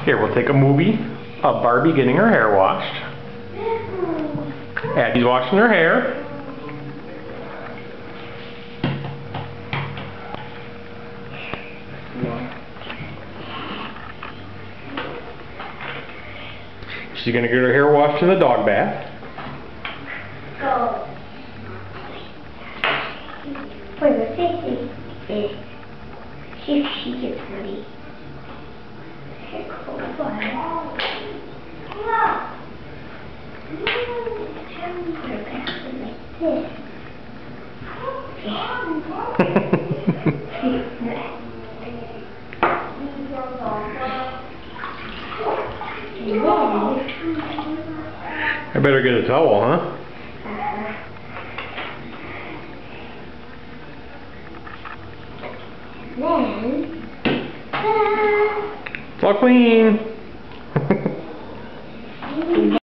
Here, we'll take a movie of Barbie getting her hair washed. Addie's washing her hair. She's going to get her hair washed in the dog bath. Go. Wait, what's this? See if she gets ready. I better get a towel, huh? Then, It's all clean.